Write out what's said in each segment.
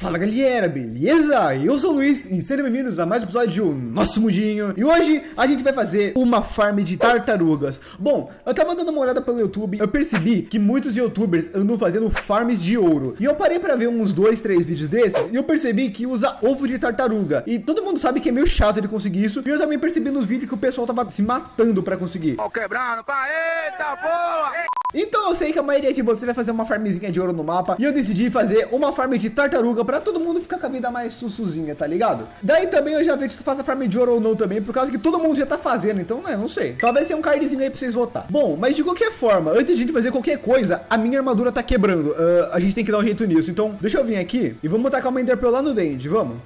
Fala galera, beleza? Eu sou o Luiz e sejam bem-vindos a mais um episódio do Nosso Mundinho. E hoje a gente vai fazer uma farm de tartarugas. Bom, eu tava dando uma olhada pelo YouTube, eu percebi que muitos youtubers andam fazendo farms de ouro. E eu parei pra ver uns 2, 3 vídeos desses e eu percebi que usa ovo de tartaruga. E todo mundo sabe que é meio chato de conseguir isso. E eu também percebi nos vídeos que o pessoal tava se matando pra conseguir. Ó, quebrando, pá, eita boa! Então eu sei que a maioria de vocês vai fazer uma farmzinha de ouro no mapa. E eu decidi fazer uma farm de tartaruga pra todo mundo ficar com a vida mais sussuzinha, tá ligado? Daí também eu já vejo se tu faz a farm de ouro ou não também, por causa que todo mundo já tá fazendo. Então, né, não sei. Talvez tenha um cardzinho aí pra vocês votar. Bom, mas de qualquer forma, antes de a gente fazer qualquer coisa, a minha armadura tá quebrando. A gente tem que dar um jeito nisso. Então, deixa eu vir aqui e vamos tacar uma Enderpearl lá no Dende, vamos.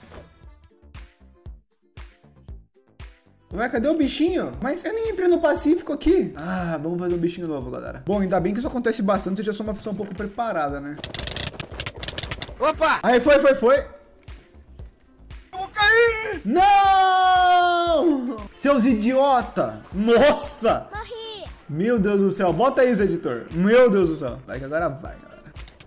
Ué, cadê o bichinho? Mas eu nem entrei no Pacífico aqui. Ah, vamos fazer um bichinho novo, galera. Bom, ainda bem que isso acontece bastante. Eu já sou uma pessoa um pouco preparada, né? Opa! Aí, foi. Eu vou cair! Não! Seus idiota! Nossa! Morri! Meu Deus do céu. Bota isso, editor. Meu Deus do céu. Vai que agora vai, galera.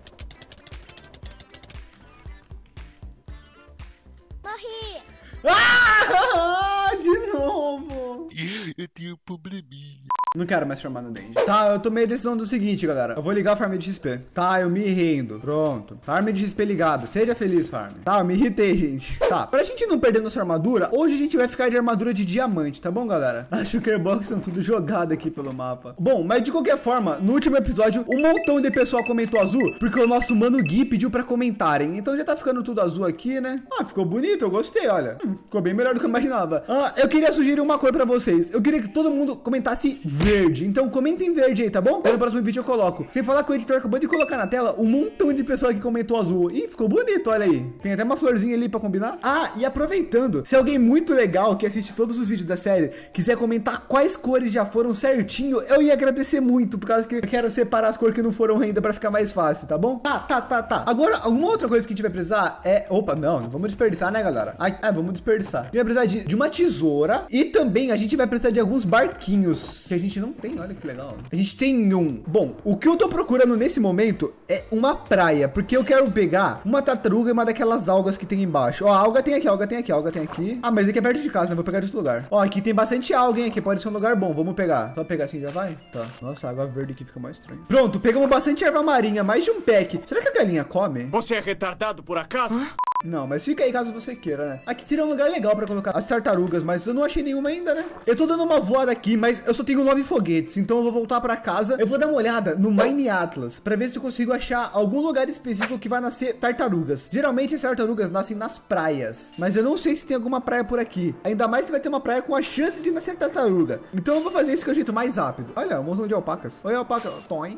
Morri! Ah! De novo! Eu tenho um probleminha. Não quero mais farmar no Dende. Tá, eu tomei a decisão do seguinte, galera. Eu vou ligar a farm de XP. Tá, eu me rendo. Pronto. Farm de XP ligado. Seja feliz, farm. Tá, eu me irritei, gente. Tá, pra gente não perder nossa armadura, hoje a gente vai ficar de armadura de diamante, tá bom, galera? As Shulkerbox são tudo jogado aqui pelo mapa. Bom, mas de qualquer forma, no último episódio, um montão de pessoal comentou azul, porque o nosso mano Gui pediu pra comentarem. Então já tá ficando tudo azul aqui, né? Ah, ficou bonito, eu gostei, olha. Ficou bem melhor do que eu imaginava. Ah, eu queria sugerir uma cor pra vocês. Eu queria que todo mundo comentasse verde. Então comentem verde aí, tá bom? No próximo vídeo eu coloco. Sem falar que o editor acabou de colocar na tela um montão de pessoal que comentou azul. Ih, ficou bonito, olha aí. Tem até uma florzinha ali pra combinar. Ah, e aproveitando, se alguém muito legal que assiste todos os vídeos da série quiser comentar quais cores já foram certinho, eu ia agradecer muito, por causa que eu quero separar as cores que não foram ainda pra ficar mais fácil, tá bom? Tá. Agora, alguma outra coisa que a gente vai precisar é... Opa, não vamos desperdiçar, né, galera? Vamos desperdiçar. A gente vai precisar de uma tesoura e também a gente vai precisar de alguns barquinhos que a gente não tem, olha que legal. A gente tem um... Bom, o que eu tô procurando nesse momento é uma praia, porque eu quero pegar uma tartaruga e uma daquelas algas que tem embaixo. Ó, a alga tem aqui. Ah, mas aqui é perto de casa, né? Vou pegar de outro lugar. Ó, aqui tem bastante alga, hein? Aqui pode ser um lugar bom. Vamos pegar. Só pegar assim já vai? Tá. Nossa, a água verde aqui fica mais estranha. Pronto, pegamos bastante erva marinha, mais de um pack. Será que a galinha come? Você é retardado por acaso? Não, mas fica aí caso você queira, né? Aqui seria um lugar legal pra colocar as tartarugas, mas eu não achei nenhuma ainda, né? Eu tô dando uma voada aqui, mas eu só tenho 9 foguetes, então eu vou voltar pra casa. Eu vou dar uma olhada no Mine Atlas, pra ver se eu consigo achar algum lugar específico que vai nascer tartarugas. Geralmente as tartarugas nascem nas praias, mas eu não sei se tem alguma praia por aqui. Ainda mais que vai ter uma praia com a chance de nascer tartaruga. Então eu vou fazer isso que é o jeito mais rápido. Olha, um montão de alpacas. Oi, alpaca. Toim.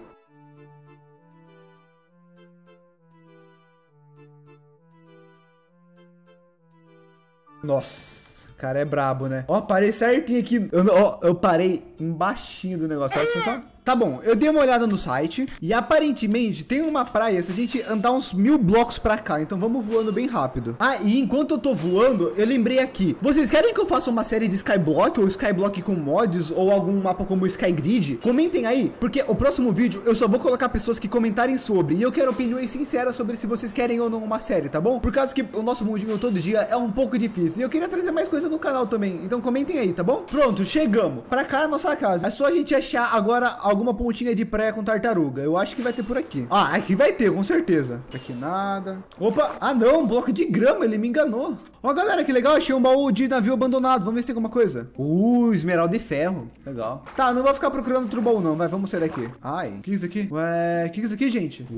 Nossa, o cara é brabo, né? Ó, parei certinho aqui. Eu parei embaixinho do negócio. Olha só. Tá bom, eu dei uma olhada no site e aparentemente tem uma praia se a gente andar uns 1000 blocos pra cá. Então vamos voando bem rápido. Ah, e enquanto eu tô voando, eu lembrei aqui. Vocês querem que eu faça uma série de Skyblock ou Skyblock com mods ou algum mapa como Skygrid? Comentem aí, porque o próximo vídeo eu só vou colocar pessoas que comentarem sobre. E eu quero opiniões sinceras sobre se vocês querem ou não uma série, tá bom? Por causa que o nosso mundinho todo dia é um pouco difícil. E eu queria trazer mais coisa no canal também. Então comentem aí, tá bom? Pronto, chegamos. Pra cá é a nossa casa. É só a gente achar agora alguma pontinha de praia com tartaruga. Eu acho que vai ter por aqui. Ah, aqui vai ter, com certeza. Aqui nada. Opa, ah não, um bloco de grama, ele me enganou. Ó, galera, que legal, achei um baú de navio abandonado. Vamos ver se tem alguma coisa. Esmeralda de ferro. Legal. Tá, não vou ficar procurando outro baú não, vai, vamos sair daqui. Ai, o que é isso aqui? Ué, o que é isso aqui, gente?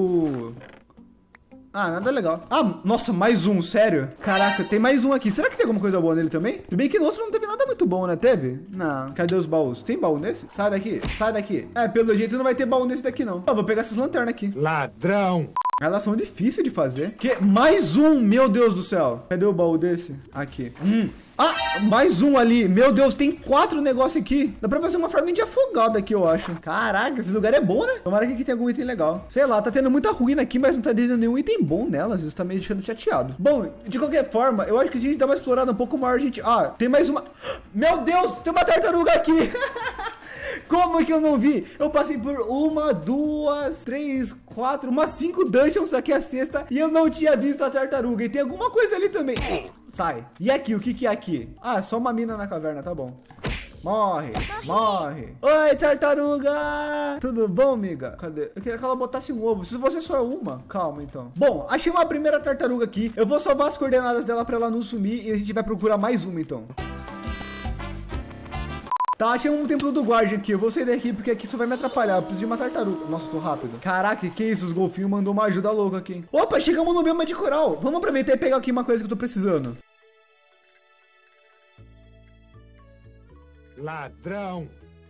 Ah, nada legal. Ah, nossa, mais um, sério? Caraca, tem mais um aqui. Será que tem alguma coisa boa nele também? Se bem que no outro não teve nada muito bom, né? Teve? Não. Cadê os baús? Tem baú nesse? Sai daqui, sai daqui. É, pelo jeito não vai ter baú nesse daqui, não. Ó, vou pegar essas lanternas aqui. Ladrão! Elas são difíceis de fazer. Que? Mais um, meu Deus do céu. Cadê o baú desse? Aqui. Ah, mais um ali. Meu Deus, tem 4 negócios aqui. Dá pra fazer uma farm de afogado aqui, eu acho. Caraca, esse lugar é bom, né? Tomara que aqui tenha algum item legal. Sei lá, tá tendo muita ruína aqui, mas não tá dando nenhum item bom nelas. Isso tá me deixando chateado. Bom, de qualquer forma, eu acho que se a gente dá uma explorada um pouco maior, a gente... Ah, tem mais uma... Meu Deus, tem uma tartaruga aqui. Como que eu não vi? Eu passei por 1, 2, 3, 4, umas 5 dungeons aqui a sexta e eu não tinha visto a tartaruga. E tem alguma coisa ali também. Sai. E aqui, o que que é aqui? Ah, só uma mina na caverna, tá bom. Morre, morre. Oi, tartaruga. Tudo bom, amiga? Cadê? Eu queria que ela botasse um ovo. Se você só é uma, calma então. Bom, achei uma primeira tartaruga aqui. Eu vou salvar as coordenadas dela pra ela não sumir e a gente vai procurar mais uma então. Tá, achei um templo do guardian aqui. Eu vou sair daqui porque aqui só vai me atrapalhar. Eu preciso de uma tartaruga. Nossa, tô rápido. Caraca, que isso? Os golfinhos mandou uma ajuda louca aqui. Opa, chegamos no bioma de coral. Vamos aproveitar e pegar aqui uma coisa que eu tô precisando. Ladrão.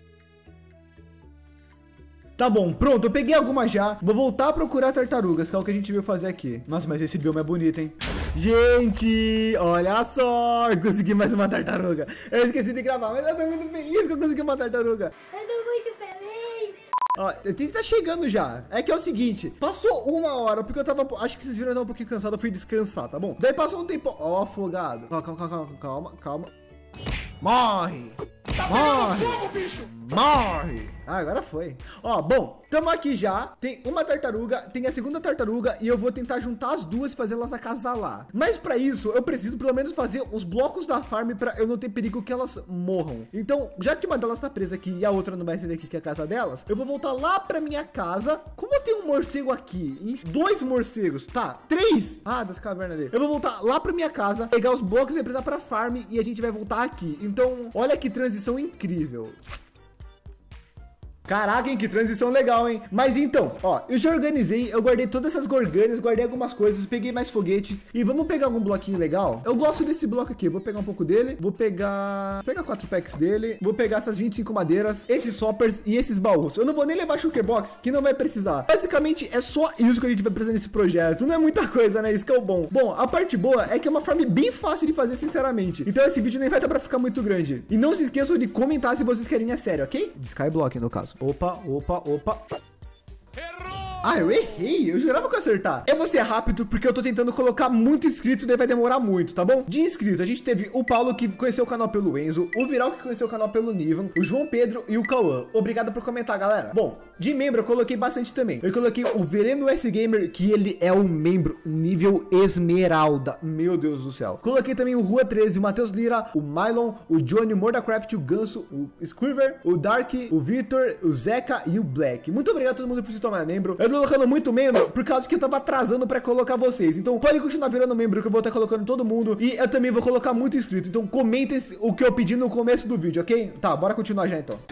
Tá bom, pronto, eu peguei alguma já. Vou voltar a procurar tartarugas, que é o que a gente veio fazer aqui. Nossa, mas esse bioma é bonito, hein? Gente, olha só, eu consegui mais uma tartaruga. Eu esqueci de gravar, mas eu tô muito feliz que eu consegui uma tartaruga. Eu tô muito feliz. Ó, eu tenho que estar chegando já. É que é o seguinte, passou 1 hora, porque eu tava, acho que vocês viram, eu tava um pouquinho cansado, eu fui descansar, tá bom? Daí passou um tempo, ó, afogado. Calma. Morre! Morre! Morre! Ah, agora foi. Ó, bom, tamo aqui já. Tem uma tartaruga, tem a segunda tartaruga e eu vou tentar juntar as duas e fazê-las acasalar. Mas pra isso, eu preciso pelo menos fazer os blocos da farm pra eu não ter perigo que elas morram. Então, já que uma delas tá presa aqui e a outra não vai ser daqui que é a casa delas, eu vou voltar lá pra minha casa. Como eu tenho um morcego aqui, 2 morcegos, tá, 3. Ah, das cavernas dele. Eu vou voltar lá pra minha casa, pegar os blocos e precisar pra farm e a gente vai voltar aqui. Então, olha que transição incrível. Caraca, hein, que transição legal, hein? Mas então, ó, eu já organizei, eu guardei todas essas gorganas, guardei algumas coisas, peguei mais foguetes e vamos pegar algum bloquinho legal. Eu gosto desse bloco aqui, vou pegar um pouco dele, vou pegar 4 packs dele, vou pegar essas 25 madeiras, esses soppers e esses baús. Eu não vou nem levar shulker box, que não vai precisar. Basicamente, é só isso que a gente vai precisar nesse projeto, não é muita coisa, né? Isso que é o bom. Bom, a parte boa é que é uma farm bem fácil de fazer, sinceramente. Então esse vídeo nem vai estar pra ficar muito grande. E não se esqueçam de comentar se vocês querem a sério, ok? De Skyblock, no caso. Opa. Ah, eu errei. Eu jurava que eu ia acertar. Eu vou ser rápido porque eu tô tentando colocar muito inscrito, daí vai demorar muito, tá bom? De inscrito, a gente teve o Paulo que conheceu o canal pelo Enzo, o Viral que conheceu o canal pelo Nivan, o João Pedro e o Cauã. Obrigado por comentar, galera. Bom, de membro eu coloquei bastante também. Eu coloquei o Vereno S Gamer, que ele é um membro nível esmeralda. Meu Deus do céu. Coloquei também o Rua 13, o Matheus Lira, o Mylon, o Johnny, o Mordacraft, o Ganso, o Squiver, o Dark, o Victor, o Zeca e o Black. Muito obrigado a todo mundo por se tornar membro. Eu tô colocando muito membro por causa que eu tava atrasando pra colocar vocês. Então pode continuar virando membro que eu vou estar colocando todo mundo. E eu também vou colocar muito inscrito. Então comentem o que eu pedi no começo do vídeo, ok? Tá, bora continuar já então.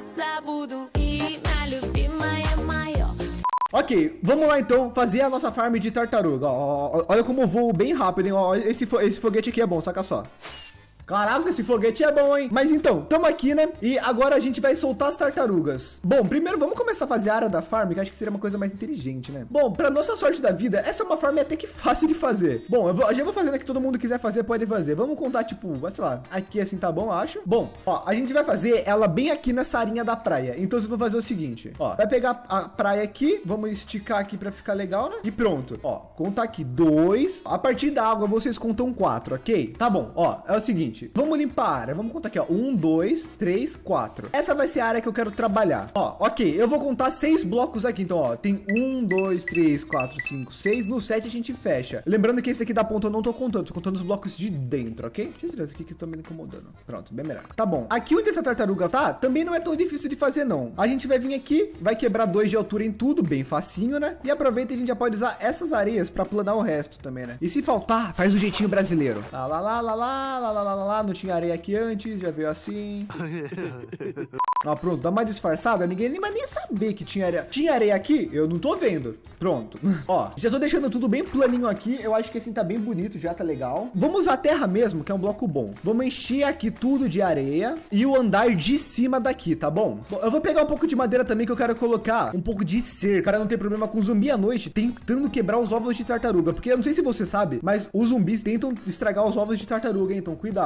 Ok, vamos lá então fazer a nossa farm de tartaruga. Ó, olha como eu voo bem rápido, hein? Ó, esse foguete aqui é bom, saca só. Caraca, esse foguete é bom, hein? Mas então, tamo aqui, né? E agora a gente vai soltar as tartarugas. Bom, primeiro vamos começar a fazer a área da farm, que acho que seria uma coisa mais inteligente, né? Bom, pra nossa sorte da vida, essa é uma farm até que fácil de fazer. Bom, eu já vou fazendo aqui, todo mundo quiser fazer, pode fazer. Vamos contar, tipo, sei lá, aqui assim tá bom, acho. Bom, ó, a gente vai fazer ela bem aqui nessa arinha da praia. Então eu vou fazer o seguinte, ó, vai pegar a praia aqui, vamos esticar aqui pra ficar legal, né? E pronto, ó, contar aqui 2. A partir da água vocês contam 4, ok? Tá bom, ó, é o seguinte. Vamos limpar a área. Vamos contar aqui, ó. 1, 2, 3, 4. Essa vai ser a área que eu quero trabalhar. Ó, ok. Eu vou contar 6 blocos aqui. Então, ó, tem 1, 2, 3, 4, 5, 6. No 7 a gente fecha. Lembrando que esse aqui da ponta eu não tô contando. Tô contando os blocos de dentro, ok? Deixa eu tirar esse aqui que tá me incomodando. Pronto, bem melhor. Tá bom. Aqui onde essa tartaruga tá, também não é tão difícil de fazer, não. A gente vai vir aqui, vai quebrar 2 de altura em tudo, bem facinho, né? E aproveita e a gente já pode usar essas areias pra planar o resto também, né? E se faltar, faz o jeitinho brasileiro. Lá, não tinha areia aqui antes, já veio assim. Ó, pronto, dá uma disfarçada, ninguém nem vai nem saber que tinha areia. Tinha areia aqui? Eu não tô vendo. Pronto. Ó, já tô deixando tudo bem planinho aqui. Eu acho que assim tá bem bonito, já tá legal. Vamos usar a terra mesmo, que é um bloco bom. Vamos encher aqui tudo de areia e o andar de cima daqui, tá bom? Bom, eu vou pegar um pouco de madeira também, que eu quero colocar um pouco de cerca, para não ter problema com zumbi à noite tentando quebrar os ovos de tartaruga. Porque eu não sei se você sabe, mas os zumbis tentam estragar os ovos de tartaruga, hein? Então cuidado.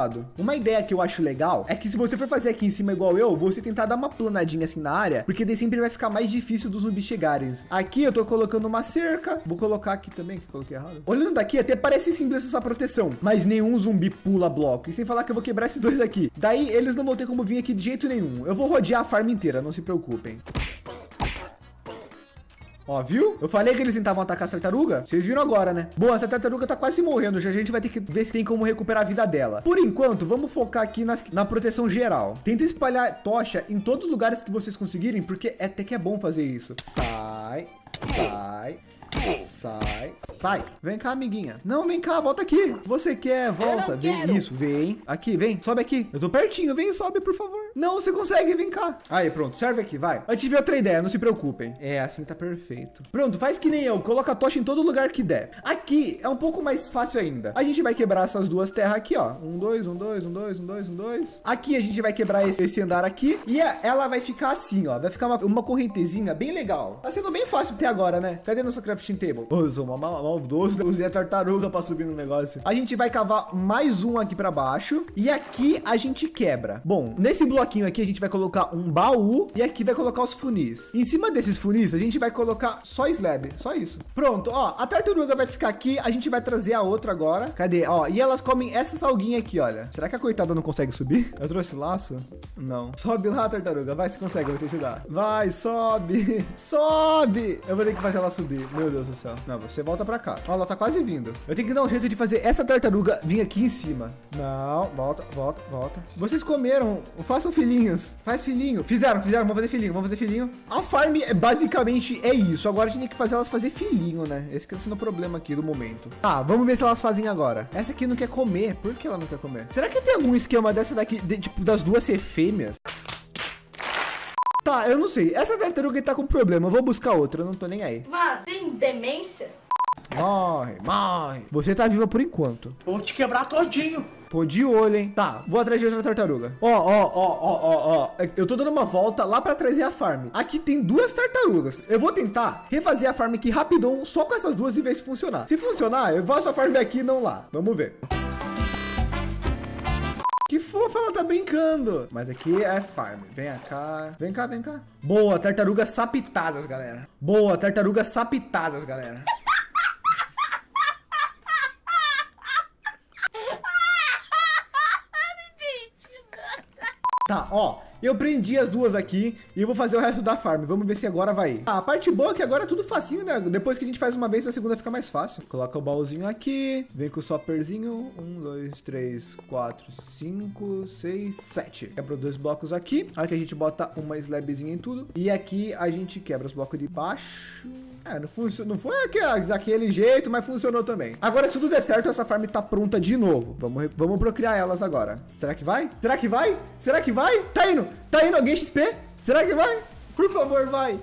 lado. Uma ideia que eu acho legal é que se você for fazer aqui em cima igual eu, você tentar dar uma planadinha assim na área, porque daí sempre vai ficar mais difícil dos zumbis chegarem. Aqui eu tô colocando uma cerca, vou colocar aqui também, que eu coloquei errado. Olhando daqui, até parece simples essa proteção, mas nenhum zumbi pula bloco. E sem falar que eu vou quebrar esses dois aqui. Daí eles não vão ter como vir aqui de jeito nenhum. Eu vou rodear a farm inteira, não se preocupem. Ó, viu? Eu falei que eles tentavam atacar a tartaruga. Vocês viram agora, né? Bom, essa tartaruga tá quase morrendo. Já a gente vai ter que ver se tem como recuperar a vida dela. Por enquanto, vamos focar aqui na proteção geral. Tenta espalhar tocha em todos os lugares que vocês conseguirem, porque até que é bom fazer isso. Sai, sai. Sai, sai. Vem cá, amiguinha. Não, vem cá, volta aqui. Você quer, volta. Vem, isso, vem. Aqui, vem, sobe aqui. Eu tô pertinho, vem, sobe, por favor. Não, você consegue, vem cá. Aí, pronto, serve aqui, vai. Eu tive outra ideia, não se preocupem. É, assim tá perfeito. Pronto, faz que nem eu, coloca a tocha em todo lugar que der. Aqui é um pouco mais fácil ainda. A gente vai quebrar essas duas terras aqui, ó. 1, 2, 1, 2, 1, 2, 1, 2, 1, 2. Aqui a gente vai quebrar esse andar aqui. E ela vai ficar assim, ó. Vai ficar uma correntezinha bem legal. Tá sendo bem fácil até agora, né? Cadê nosso crafting table? Ô, eu sou maldoso, usei a tartaruga pra subir no negócio. A gente vai cavar mais um aqui pra baixo. E aqui a gente quebra. Bom, nesse bloquinho aqui a gente vai colocar um baú. E aqui vai colocar os funis. Em cima desses funis a gente vai colocar só slab. Só isso. Pronto, ó. A tartaruga vai ficar aqui. A gente vai trazer a outra agora. Cadê? Ó, e elas comem essas alguinhas aqui, olha. Será que a coitada não consegue subir? Eu trouxe laço? Não. Sobe lá, tartaruga. Vai, se consegue, eu vou te ajudar. Vai, sobe. Sobe. Eu vou ter que fazer ela subir. Meu Deus do céu. Não, você volta pra cá. Ó, ela tá quase vindo. Eu tenho que dar um jeito de fazer essa tartaruga vir aqui em cima. Não, volta, volta, volta. Vocês comeram. Façam filhinhos. Faz filhinho. Fizeram. Vamos fazer filhinho. A farm basicamente é isso. Agora a gente tem que fazer elas fazer filhinho, né? Esse que tá sendo o problema aqui do momento. Tá, vamos ver se elas fazem agora. Essa aqui não quer comer. Por que ela não quer comer? Será que tem algum esquema dessa daqui, tipo, das duas ser fêmeas? Tá, eu não sei. Essa tartaruga tá com problema. Eu vou buscar outra. Eu não tô nem aí. Mano, tem demência? Morre, morre. Você tá viva por enquanto. Vou te quebrar todinho. Tô de olho, hein? Tá, vou atrás de outra tartaruga. Ó. Eu tô dando uma volta lá pra trazer a farm. Aqui tem duas tartarugas. Eu vou tentar refazer a farm aqui rapidão, só com essas duas e ver se funcionar. Se funcionar, eu faço a farm aqui e não lá. Vamos ver. Que fofa, ela tá brincando. Mas aqui é farm. Vem cá. Vem cá. Boa, tartarugas sapitadas, galera. Tá, ó, eu prendi as duas aqui e eu vou fazer o resto da farm. Vamos ver se agora vai. Ah, a parte boa é que agora é tudo facinho, né? Depois que a gente faz uma vez, a segunda fica mais fácil. Coloca o baúzinho aqui, vem com o sopperzinho. 1, 2, 3, 4, 5, 6, 7. Quebra os dois blocos aqui. Aqui a gente bota uma slabzinha em tudo. E aqui a gente quebra os blocos de baixo. Não foi daquele jeito, mas funcionou também. Agora, se tudo der certo, essa farm tá pronta de novo. Vamos procriar elas agora. Será que vai? Tá indo. Alguém XP? Será que vai? Por favor, vai.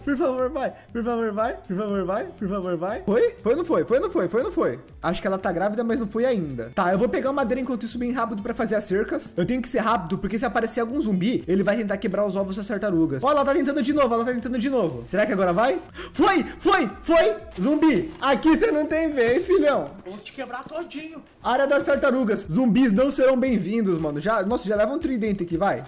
Foi ou não foi? Acho que ela tá grávida, mas não foi ainda. Tá, eu vou pegar uma madeira enquanto isso bem rápido pra fazer as cercas. Eu tenho que ser rápido, porque se aparecer algum zumbi, ele vai tentar quebrar os ovos das tartarugas. Ó, ela tá tentando de novo. Será que agora vai? Foi! Zumbi, aqui você não tem vez, filhão. Vou te quebrar todinho. Área das tartarugas. Zumbis não serão bem-vindos, mano. Nossa, já leva um tridente aqui, vai.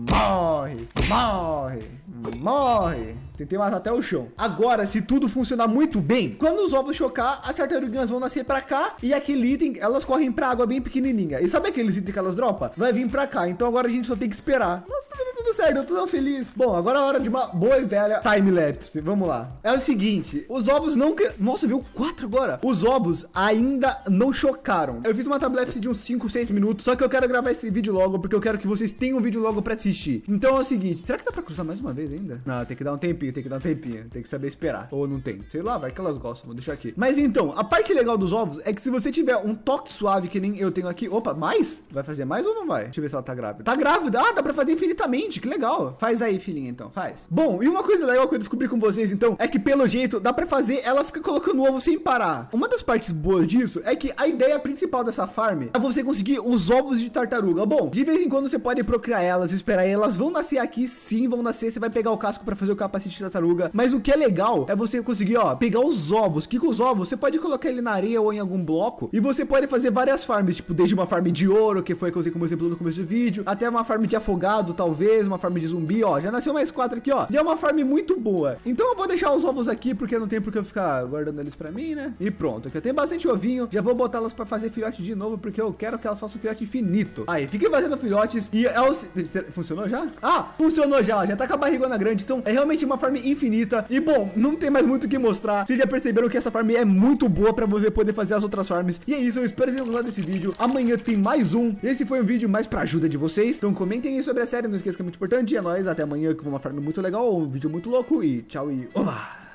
Morre. Tentei matar até o chão. Agora, se tudo funcionar muito bem, quando os ovos chocar, as tartaruguinhas vão nascer pra cá e aquele item, elas correm pra água bem pequenininha. E sabe aqueles itens que elas dropam? Vai vir pra cá. Então agora a gente só tem que esperar. Nossa, tá dando tudo certo. Eu tô tão feliz. Bom, agora é a hora de uma boa e velha time-lapse. Vamos lá. É o seguinte, os ovos não... Nossa, viu? 4 agora. Os ovos ainda não chocaram. Eu fiz uma time-lapse de uns 5, 6 minutos, só que eu quero gravar esse vídeo logo, porque eu quero que vocês tenham um vídeo logo pra assistir. Então é o seguinte, será que dá pra cruzar mais uma vez ainda? Não, tem que dar um tempinho. Tem que saber esperar. Ou não tem. Sei lá, vai que elas gostam. Vou deixar aqui. Mas então, a parte legal dos ovos é que se você tiver um toque suave, que nem eu tenho aqui... Opa, mais? Vai fazer mais ou não vai? Deixa eu ver se ela tá grávida. Tá grávida! Ah, dá pra fazer infinitamente. gente, que legal. Faz aí, filhinha, então, faz. Bom, e uma coisa legal que eu descobri com vocês, então, é que pelo jeito, dá pra fazer ela ficar colocando ovo sem parar. Uma das partes boas disso é que a ideia principal dessa farm é você conseguir os ovos de tartaruga. Bom, de vez em quando você pode procriar elas, esperar elas vão nascer aqui, sim, vão nascer. Você vai pegar o casco pra fazer o capacete de tartaruga. Mas o que é legal é você conseguir, ó, pegar os ovos, que com os ovos você pode colocar ele na areia ou em algum bloco. E você pode fazer várias farms, tipo, desde uma farm de ouro, que foi que eu usei como exemplo no começo do vídeo, até uma farm de afogado, talvez, uma farm de zumbi, ó. Já nasceu mais 4 aqui, ó. E é uma farm muito boa. Então eu vou deixar os ovos aqui, porque não tem por que eu ficar guardando eles pra mim, né? E pronto, aqui eu tenho bastante ovinho. Já vou botar elas pra fazer filhote de novo, porque eu quero que elas façam filhote infinito. Aí, fiquem fazendo filhotes e é o... Funcionou já? Ah, funcionou já. Já tá com a barrigona grande, então é realmente uma farm infinita. E bom, não tem mais muito o que mostrar. Vocês já perceberam que essa farm é muito boa pra você poder fazer as outras farms. E é isso, eu espero que vocês tenham gostado desse vídeo. Amanhã tem mais um. Esse foi um vídeo mais pra ajuda de vocês. Então comentem aí sobre a série, não esqueça que é muito importante. E é nóis, até amanhã que foi uma farm muito legal, um vídeo muito louco. E tchau e... Oba!